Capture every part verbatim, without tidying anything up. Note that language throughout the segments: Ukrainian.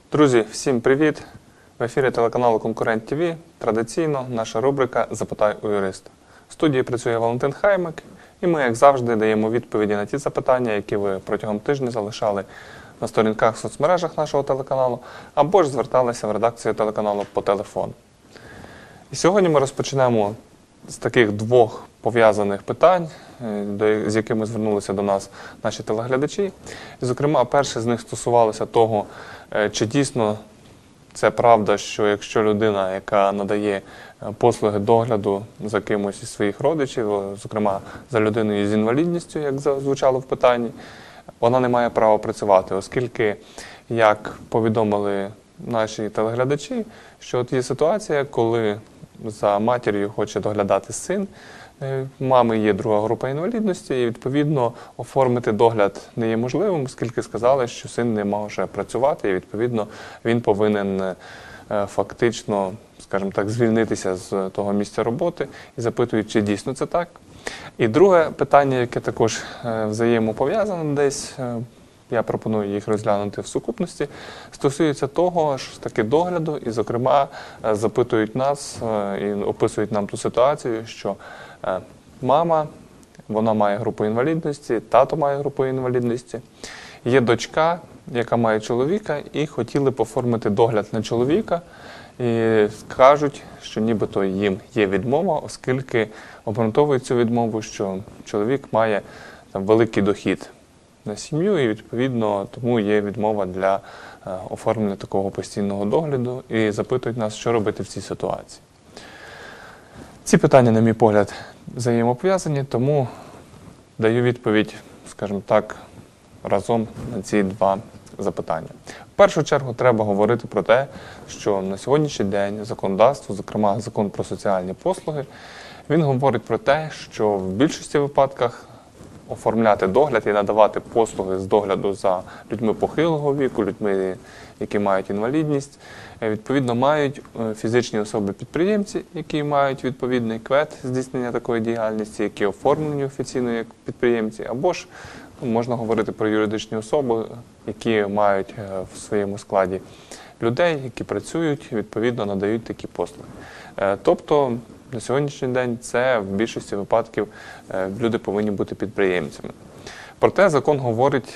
Друзі, всім привіт! В ефірі телеканалу Конкурент ТВ традиційно наша рубрика «Запитай у юриста». В студії працює Валентин Хаймик, і ми, як завжди, даємо відповіді на ті запитання, які ви протягом тижня залишали на сторінках в соцмережах нашого телеканалу, або ж зверталися в редакцію телеканалу по телефону. І сьогодні ми розпочнемо з таких двох пов'язаних питань, з якими звернулися до нас наші телеглядачі. І, зокрема, перше з них стосувалося того, чи дійсно це правда, що якщо людина, яка надає послуги догляду за кимось із своїх родичів, зокрема за людиною з інвалідністю, як звучало в питанні, вона не має права працювати, оскільки, як повідомили наші телеглядачі, що от є ситуація, коли за матір'ю хоче доглядати син, мами є друга група інвалідності, і, відповідно, оформити догляд не є можливим, оскільки сказали, що син не може працювати, і, відповідно, він повинен фактично, скажімо так, звільнитися з того місця роботи, і запитують, чи дійсно це так. І друге питання, яке також взаємопов'язане десь, я пропоную їх розглянути в сукупності, стосується того ж таки догляду, і, зокрема, запитують нас і описують нам ту ситуацію, що мама, вона має групу інвалідності, тато має групу інвалідності, є дочка, яка має чоловіка, і хотіли б оформити догляд на чоловіка, і кажуть, що нібито їм є відмова, оскільки обґрунтовують цю відмову, що чоловік має там великий дохід на сім'ю, і, відповідно, тому є відмова для е, оформлення такого постійного догляду, і запитують нас, що робити в цій ситуації. Ці питання, на мій погляд, взаємопов'язані, тому даю відповідь, скажімо так, разом на ці два запитання. В першу чергу треба говорити про те, що на сьогоднішній день законодавство, зокрема Закон про соціальні послуги, він говорить про те, що в більшості випадках оформляти догляд і надавати послуги з догляду за людьми похилого віку, людьми, які мають інвалідність, відповідно, мають фізичні особи-підприємці, які мають відповідний квет здійснення такої діяльності, які оформлені офіційно як підприємці, або ж можна говорити про юридичні особи, які мають в своєму складі людей, які працюють, відповідно, надають такі послуги. Тобто, на сьогоднішній день це в більшості випадків люди повинні бути підприємцями. Проте закон говорить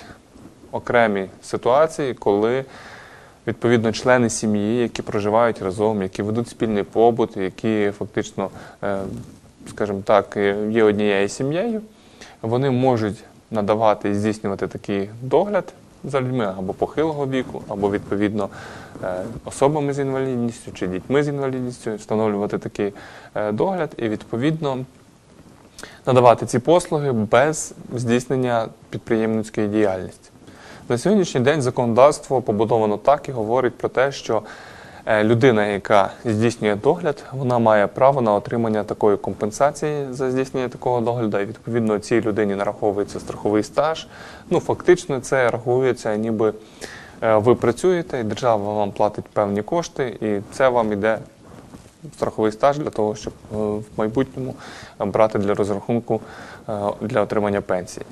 окремі ситуації, коли відповідно члени сім'ї, які проживають разом, які ведуть спільний побут, які фактично, скажімо так, є однією сім'єю, вони можуть надавати і здійснювати такий догляд за людьми або похилого віку, або, відповідно, особами з інвалідністю чи дітьми з інвалідністю, встановлювати такий догляд і, відповідно, надавати ці послуги без здійснення підприємницької діяльності. На сьогоднішній день законодавство побудовано так і говорить про те, що людина, яка здійснює догляд, вона має право на отримання такої компенсації за здійснення такого догляду, і, відповідно, цій людині нараховується страховий стаж. Ну, фактично, це рахується, ніби ви працюєте, і держава вам платить певні кошти, і це вам йде страховий стаж для того, щоб в майбутньому брати для розрахунку для отримання пенсії.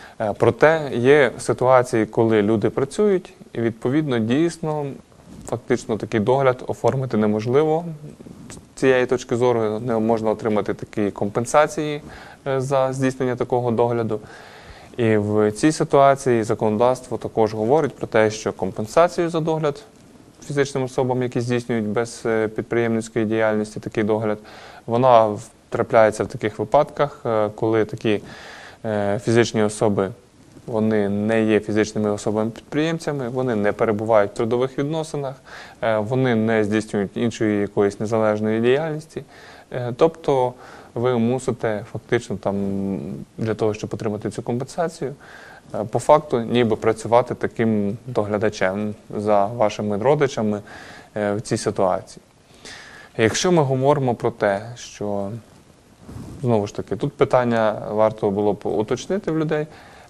Проте є ситуації, коли люди працюють, і, відповідно, дійсно, фактично такий догляд оформити неможливо. З цієї точки зору не можна отримати такі компенсації за здійснення такого догляду. І в цій ситуації законодавство також говорить про те, що компенсацію за догляд фізичним особам, які здійснюють без підприємницької діяльності такий догляд, вона трапляється в таких випадках, коли такі фізичні особи, вони не є фізичними особами-підприємцями, вони не перебувають в трудових відносинах, вони не здійснюють іншої якоїсь незалежної діяльності. Тобто ви мусите фактично там, для того, щоб отримати цю компенсацію, по факту ніби працювати таким доглядачем за вашими родичами в цій ситуації. Якщо ми говоримо про те, що, знову ж таки, тут питання варто було б уточнити в людей,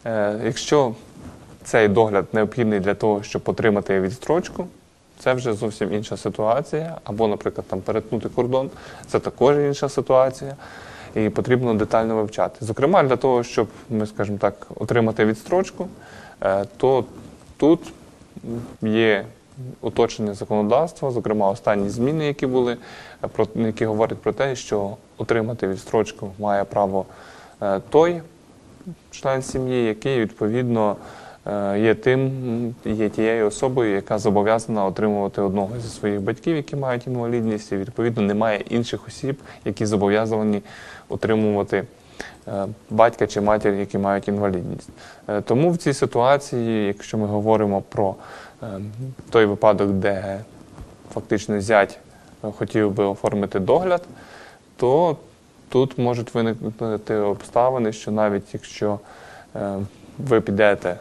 якщо цей догляд необхідний для того, щоб отримати відстрочку, це вже зовсім інша ситуація. Або, наприклад, там перетнути кордон, це також інша ситуація. І потрібно детально вивчати. Зокрема, для того, щоб ми, скажімо так, отримати відстрочку, то тут є уточнення законодавства, зокрема останні зміни, які були, про, які говорять про те, що отримати відстрочку має право е, той член сім'ї, який відповідно е, є тим, є тією особою, яка зобов'язана отримувати одного зі своїх батьків, які мають інвалідність, і відповідно немає інших осіб, які зобов'язані отримувати е, батька чи матір, які мають інвалідність. Е, тому в цій ситуації, якщо ми говоримо про е, той випадок, де фактично зять хотів би оформити догляд, то тут можуть виникнути обставини, що навіть якщо е, ви підете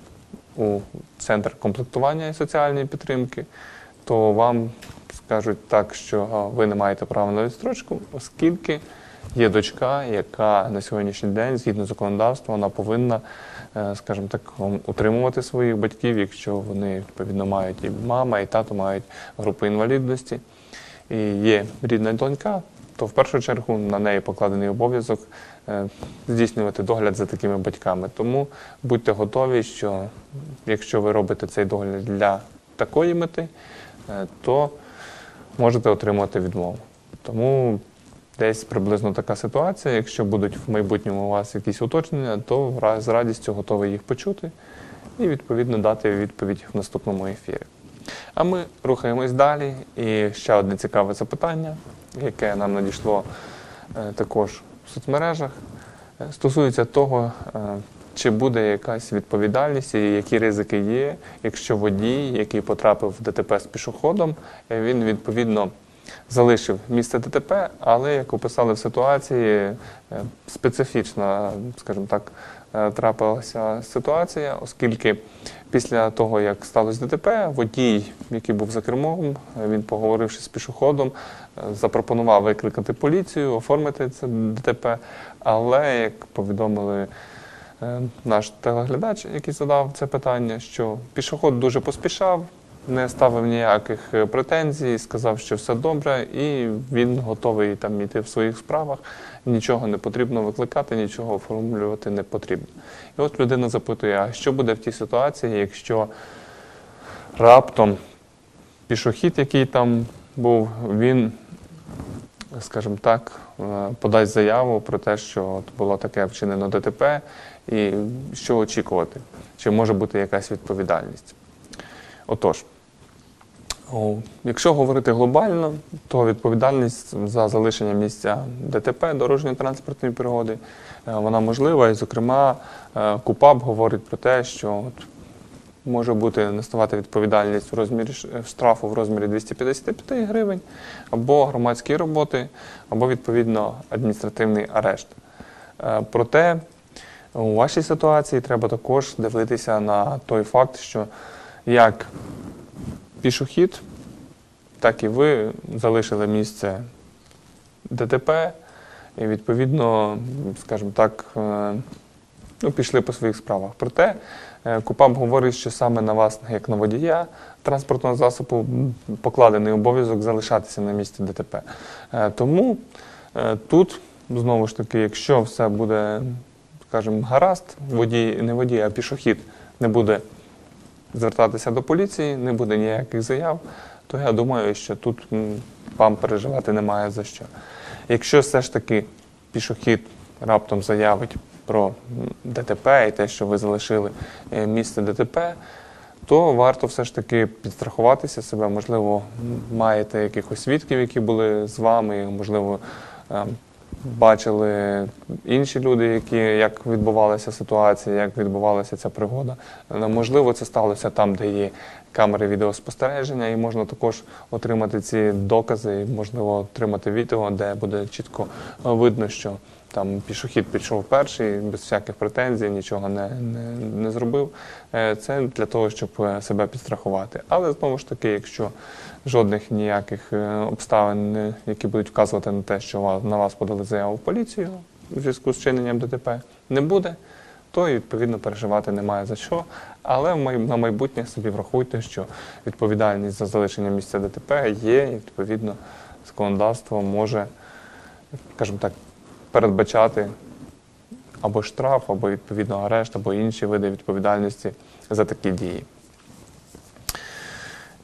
у центр комплектування і соціальної підтримки, то вам скажуть так, що ви не маєте права на відстрочку, оскільки є дочка, яка на сьогоднішній день, згідно законодавства, вона повинна, е, скажімо так, утримувати своїх батьків, якщо вони, відповідно, мають і мама, і тато мають групу інвалідності, і є рідна донька, то в першу чергу на неї покладений обов'язок е, здійснювати догляд за такими батьками. Тому будьте готові, що якщо ви робите цей догляд для такої мети, е, то можете отримати відмову. Тому десь приблизно така ситуація. Якщо будуть в майбутньому у вас якісь уточнення, то з радістю готовий їх почути і, відповідно, дати відповідь в наступному ефірі. А ми рухаємось далі. І ще одне цікаве запитання, яке нам надійшло е, також в соцмережах, е, стосується того, е, чи буде якась відповідальність і які ризики є, якщо водій, який потрапив в ДТП з пішоходом, е, він, відповідно, залишив місце ДТП, але, як описали в ситуації, е, специфічна, скажімо так, е, трапилася ситуація, оскільки після того, як сталося ДТП, водій, який був за кермом, він, поговоривши з пішоходом, запропонував викликати поліцію, оформити це ДТП, але, як повідомили наш телеглядач, який задав це питання, що пішоход дуже поспішав, не ставив ніяких претензій, сказав, що все добре, і він готовий там йти в своїх справах, нічого не потрібно викликати, нічого оформлювати не потрібно. І от людина запитує, а що буде в тій ситуації, якщо раптом пішохід, який там був, він, скажімо так, подасть заяву про те, що от було таке вчинено ДТП, і що очікувати? Чи може бути якась відповідальність? Отож, якщо говорити глобально, то відповідальність за залишення місця ДТП, дорожньо-транспортної пригоди, вона можлива. І, зокрема, КУпАП говорить про те, що от може бути наставати відповідальність в розмірі штрафу в розмірі двісті п'ятдесят п'ять гривень, або громадські роботи, або, відповідно, адміністративний арешт. Проте, у вашій ситуації треба також дивитися на той факт, що як пішохід, так і ви залишили місце ДТП і, відповідно, скажімо так, ну, пішли по своїх справах. Проте КУпАП говорить, що саме на вас, як на водія транспортного засобу, покладений обов'язок залишатися на місці ДТП. Тому тут, знову ж таки, якщо все буде, скажімо, гаразд, водій, не водій, а пішохід не буде звертатися до поліції, не буде ніяких заяв, то я думаю, що тут вам переживати немає за що. Якщо все ж таки пішохід раптом заявить про ДТП і те, що ви залишили місце ДТП, то варто все ж таки підстрахуватися себе. Можливо, маєте якихось свідків, які були з вами, можливо, бачили інші люди, які, як відбувалася ситуація, як відбувалася ця пригода. Можливо, це сталося там, де є камери відеоспостереження, і можна також отримати ці докази, можливо, отримати відео, де буде чітко видно, що там пішохід пішов перший, без всяких претензій, нічого не, не, не зробив. Це для того, щоб себе підстрахувати. Але, знову ж таки, якщо жодних ніяких обставин, які будуть вказувати на те, що на вас подали заяву в поліцію у зв'язку з чиненням ДТП, не буде, то, відповідно, переживати немає за що. Але на майбутнє собі врахуйте, що відповідальність за залишення місця ДТП є, і, відповідно, законодавство може, скажімо так, передбачати або штраф, або, відповідно, арешт, або інші види відповідальності за такі дії.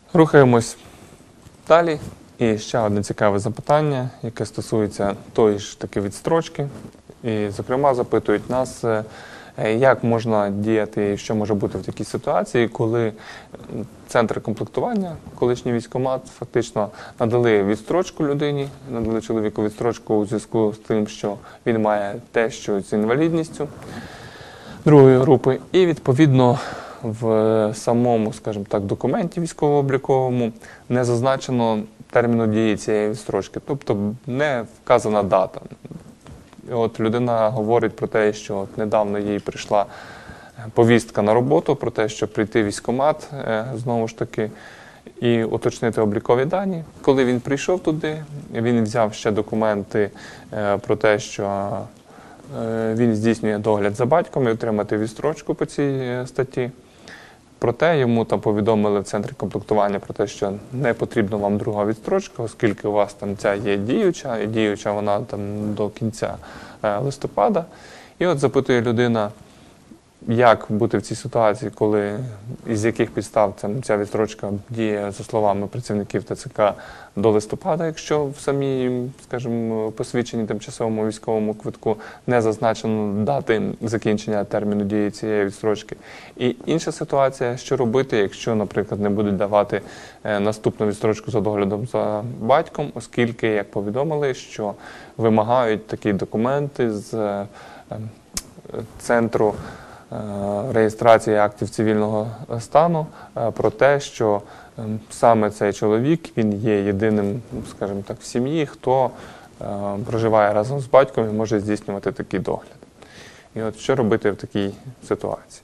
Рухаємось далі. І ще одне цікаве запитання, яке стосується тої ж таки відстрочки. І, зокрема, запитують нас, як можна діяти і що може бути в такій ситуації, коли центр комплектування, колишній військкомат, фактично надали відстрочку людині, надали чоловіку відстрочку у зв'язку з тим, що він має тещу з інвалідністю другої групи. І, відповідно, в самому, скажімо так, документі військово-обліковому не зазначено терміну дії цієї відстрочки, тобто не вказана дата. І от людина говорить про те, що от недавно їй прийшла повістка на роботу, про те, що прийти в військкомат, знову ж таки, і уточнити облікові дані. Коли він прийшов туди, він взяв ще документи про те, що він здійснює догляд за батьком і отримати відстрочку по цій статті. Проте йому там повідомили в центрі комплектування про те, що не потрібна вам друга відстрочка, оскільки у вас там ця є діюча, і діюча вона там до кінця листопада. І от запитує людина, як бути в цій ситуації, коли, із яких підстав там, ця відстрочка діє, за словами працівників ТЦК, до листопада, якщо в самій, скажімо, посвідченні тимчасовому військовому квитку не зазначено дати закінчення терміну дії цієї відстрочки. І інша ситуація, що робити, якщо, наприклад, не будуть давати наступну відстрочку за доглядом за батьком, оскільки, як повідомили, що вимагають такі документи з центру реєстрації актів цивільного стану про те, що саме цей чоловік, він є єдиним, скажімо так, в сім'ї, хто проживає разом з батьком і може здійснювати такий догляд. І от що робити в такій ситуації?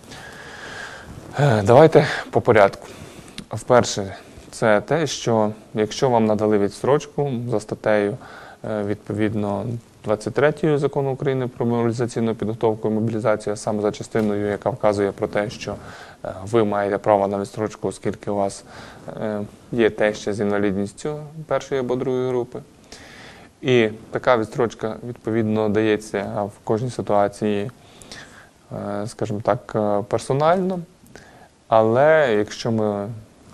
Давайте по порядку. Вперше, це те, що якщо вам надали відстрочку за статтею, відповідно, двадцять третьою Закону України про мобілізаційну підготовку і мобілізацію, а саме за частиною, яка вказує про те, що ви маєте право на відстрочку, оскільки у вас є теща з інвалідністю першої або другої групи. І така відстрочка, відповідно, дається в кожній ситуації, скажімо так, персонально. Але якщо ми,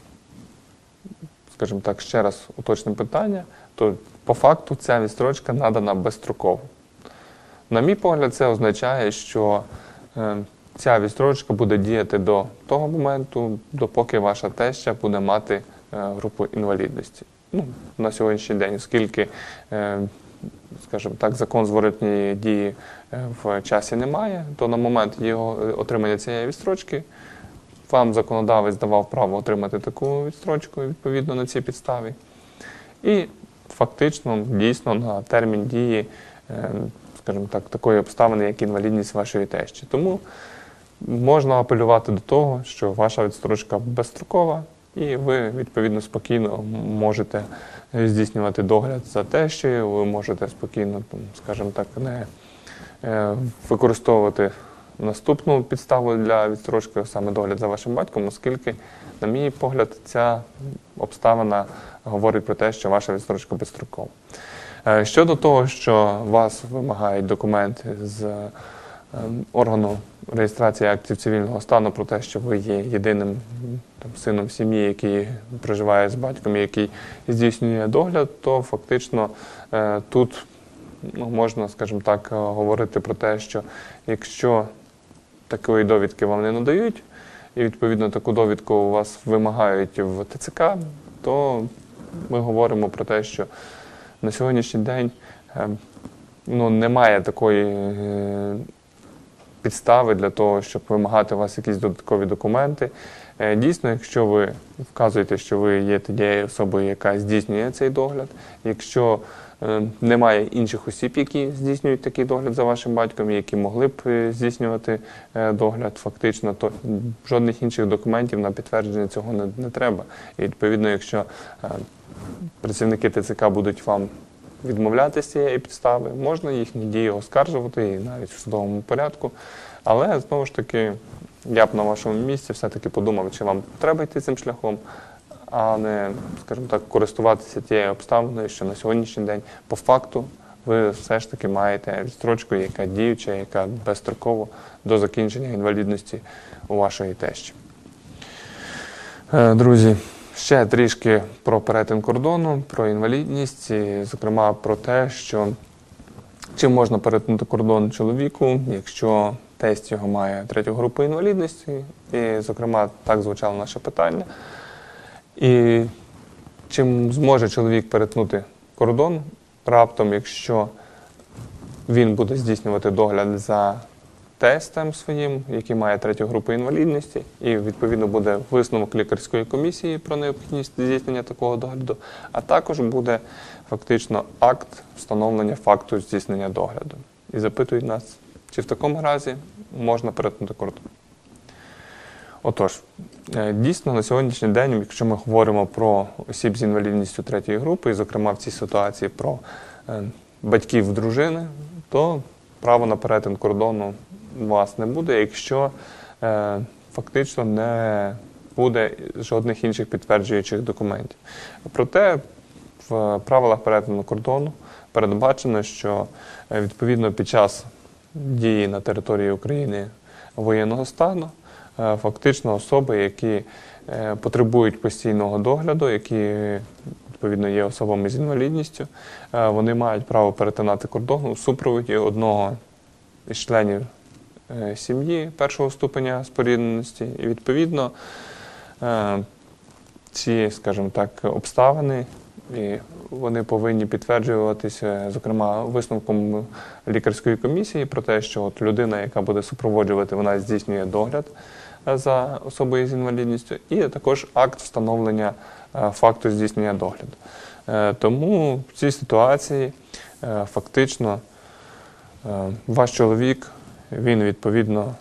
скажімо так, ще раз уточнимо питання, то по факту ця відстрочка надана безстроково. На мій погляд, це означає, що е, ця відстрочка буде діяти до того моменту, допоки ваша теща буде мати е, групу інвалідності. Ну, на сьогоднішній день, оскільки, е, скажімо так, закон зворотної дії в часі немає, то на момент його отримання цієї відстрочки вам законодавець давав право отримати таку відстрочку, відповідно, на цій підставі. І фактично, дійсно, на термін дії, скажімо так, такої обставини, як інвалідність вашої тещі. Тому можна апелювати до того, що ваша відстрочка безстрокова, і ви, відповідно, спокійно можете здійснювати догляд за тещею, ви можете спокійно, скажімо так, не використовувати наступну підставу для відстрочки, саме догляд за вашим батьком, оскільки, на мій погляд, ця обставина говорить про те, що ваша відстрочка безстрокова. Щодо того, що вас вимагають документи з органу реєстрації актів цивільного стану про те, що ви є єдиним там, сином сім'ї, який проживає з батьком і який здійснює догляд, то фактично тут ну, можна, скажімо так, говорити про те, що якщо такої довідки вам не надають, і, відповідно, таку довідку у вас вимагають в ТЦК, то ми говоримо про те, що на сьогоднішній день ну, немає такої підстави для того, щоб вимагати у вас якісь додаткові документи. Дійсно, якщо ви вказуєте, що ви є тією особою, яка здійснює цей догляд, якщо немає інших осіб, які здійснюють такий догляд за вашим батьком, які могли б здійснювати догляд фактично, то жодних інших документів на підтвердження цього не, не треба. І, відповідно, якщо працівники ТЦК будуть вам відмовляти з цієї підстави, можна їхні дії оскаржувати і навіть в судовому порядку. Але, знову ж таки, я б на вашому місці все-таки подумав, чи вам треба йти цим шляхом, а не, скажімо так, користуватися тією обставиною, що на сьогоднішній день по факту ви все ж таки маєте відстрочку, яка діюча, яка безстроково до закінчення інвалідності у вашої тещі. Друзі, Ще трішки про перетин кордону, про інвалідність, і, зокрема, про те, що чи можна перетнути кордон чоловіку, якщо тесть його має третю групу інвалідності. І, зокрема, так звучало наше питання. І чи зможе чоловік перетнути кордон раптом, якщо він буде здійснювати догляд за тестом своїм, який має третю групу інвалідності, і, відповідно, буде висновок лікарської комісії про необхідність здійснення такого догляду, а також буде фактично акт встановлення факту здійснення догляду. І запитують нас, чи в такому разі можна перетнути кордон. Отож, дійсно, на сьогоднішній день, якщо ми говоримо про осіб з інвалідністю третьої групи, і, зокрема, в цій ситуації про батьків дружини, то право на перетин кордону у вас не буде, якщо е, фактично не буде жодних інших підтверджуючих документів. Проте в правилах перетину кордону передбачено, що е, відповідно під час дії на території України воєнного стану е, фактично особи, які е, потребують постійного догляду, які відповідно є особами з інвалідністю, е, вони мають право перетинати кордон у супроводі одного із членів сім'ї першого ступеня спорідненості. І, відповідно, ці, скажімо так, обставини, і вони повинні підтверджуватися, зокрема, висновком лікарської комісії про те, що от людина, яка буде супроводжувати, вона здійснює догляд за особою з інвалідністю, і також акт встановлення факту здійснення догляду. Тому в цій ситуації фактично ваш чоловік, він, відповідно,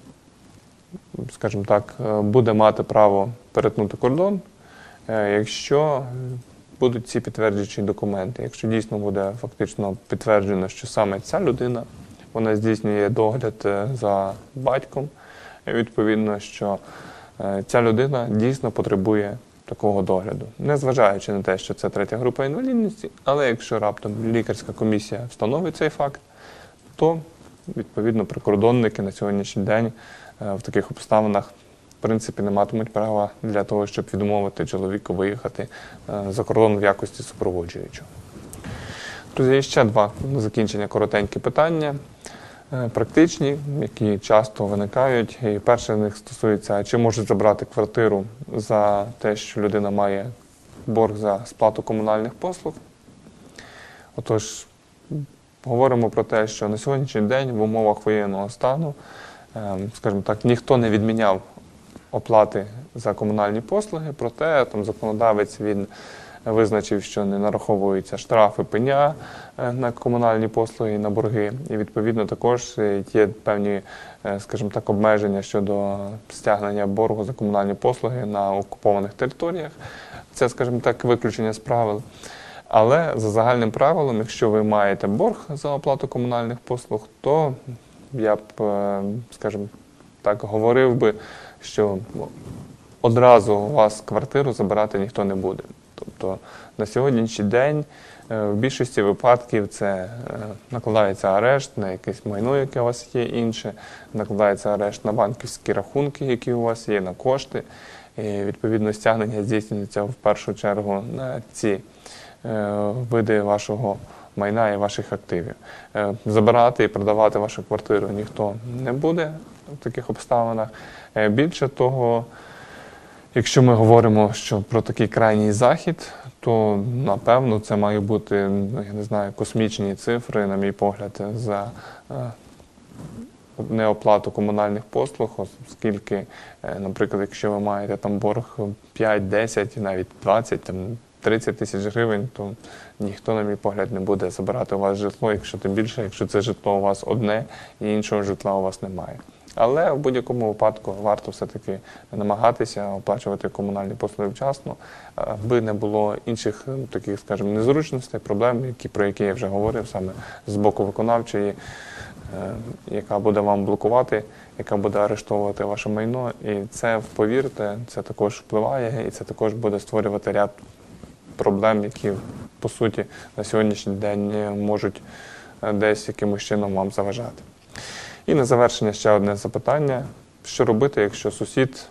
скажімо так, буде мати право перетнути кордон, якщо будуть ці підтверджуючі документи. Якщо дійсно буде фактично підтверджено, що саме ця людина, вона здійснює догляд за батьком, відповідно, що ця людина дійсно потребує такого догляду. Незважаючи на те, що це третя група інвалідності, але якщо раптом лікарська комісія встановить цей факт, то, відповідно, прикордонники на сьогоднішній день в таких обставинах, в принципі, не матимуть права для того, щоб відмовити чоловіку виїхати за кордон в якості супроводжуючого. Друзі, ще два на закінчення коротенькі питання, практичні, які часто виникають. І перше з них стосується, чи можуть забрати квартиру за те, що людина має борг за сплату комунальних послуг. Отож, говоримо про те, що на сьогоднішній день в умовах воєнного стану, скажімо так, ніхто не відміняв оплати за комунальні послуги, проте там законодавець він визначив, що не нараховуються штрафи, пеня на комунальні послуги і на борги. І, відповідно, також є певні, скажімо так, обмеження щодо стягнення боргу за комунальні послуги на окупованих територіях. Це, скажімо так, виключення з правил. Але за загальним правилом, якщо ви маєте борг за оплату комунальних послуг, то я б, скажімо так, говорив би, що одразу у вас квартиру забирати ніхто не буде. Тобто на сьогоднішній день в більшості випадків це накладається арешт на якесь майно, яке у вас є інше, накладається арешт на банківські рахунки, які у вас є, на кошти. І, відповідно, стягнення здійснюється в першу чергу на ці види вашого майна і ваших активів. Забирати і продавати вашу квартиру ніхто не буде в таких обставинах. Більше того, якщо ми говоримо що про такий крайній захід, то, напевно, це має бути, я не знаю, космічні цифри, на мій погляд, за неоплату комунальних послуг, оскільки, наприклад, якщо ви маєте там борг п'ять, десять, навіть двадцять, там, тридцять тисяч гривень, то ніхто, на мій погляд, не буде забирати у вас житло, якщо тим більше, якщо це житло у вас одне і іншого житла у вас немає. Але в будь-якому випадку варто все-таки намагатися оплачувати комунальні послуги вчасно, аби не було інших таких, скажімо, незручностей, проблем, які, про які я вже говорив, саме з боку виконавчої, яка буде вам блокувати, яка буде арештовувати ваше майно. І це, повірте, це також впливає, і це також буде створювати ряд проблем, які, по суті, на сьогоднішній день можуть десь якимось чином вам заважати. І на завершення ще одне запитання. Що робити, якщо сусід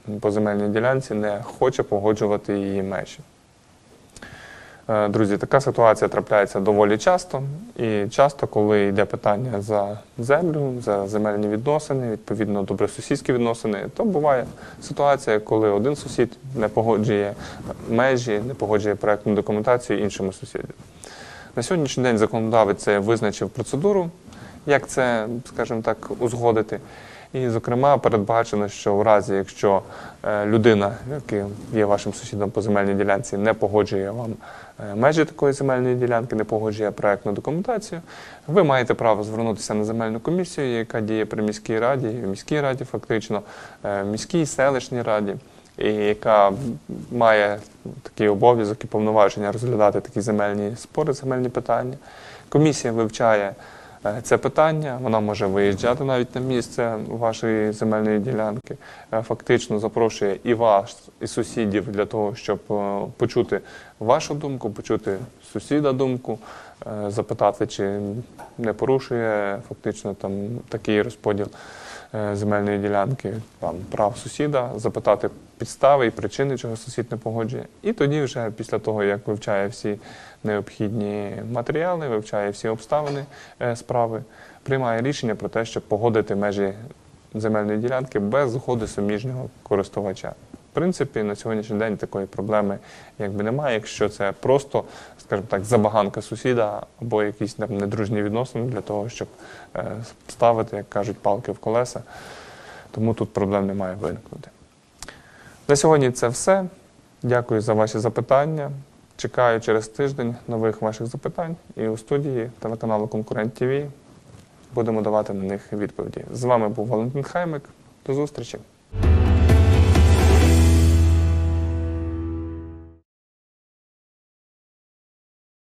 по земельній ділянці не хоче погоджувати її межі. Е, Друзі, така ситуація трапляється доволі часто. І часто, коли йде питання за землю, за земельні відносини, відповідно добросусідські відносини, то буває ситуація, коли один сусід не погоджує межі, не погоджує проектну документацію іншому сусіду. На сьогоднішній день законодавець визначив процедуру, як це, скажімо так, узгодити. І, зокрема, передбачено, що в разі, якщо е, людина, яка є вашим сусідом по земельній ділянці, не погоджує вам е, межі такої земельної ділянки, не погоджує проектну документацію, ви маєте право звернутися на земельну комісію, яка діє при міській раді, в міській раді фактично, е, в міській селищній раді, і яка має такий обов'язок і повноваження розглядати такі земельні спори, земельні питання. Комісія вивчає це питання, вона може виїжджати навіть на місце вашої земельної ділянки, фактично запрошує і вас, і сусідів для того, щоб почути вашу думку, почути сусіда думку, запитати, чи не порушує фактично там такий розподіл земельної ділянки там, прав сусіда, запитати підстави і причини, чого сусід не погоджує. І тоді вже після того, як вивчає всі необхідні матеріали, вивчає всі обставини справи, приймає рішення про те, щоб погодити межі земельної ділянки без згоди суміжнього користувача. В принципі, на сьогоднішній день такої проблеми якби немає, якщо це просто, скажімо так, забаганка сусіда або якісь там недружні відносини для того, щоб ставити, як кажуть, палки в колеса. Тому тут проблем не має виникнути. На сьогодні це все. Дякую за ваші запитання. Чекаю через тиждень нових ваших запитань. І у студії телеканалу «Конкурент ТВ» будемо давати на них відповіді. З вами був Валентин Хаймик. До зустрічі!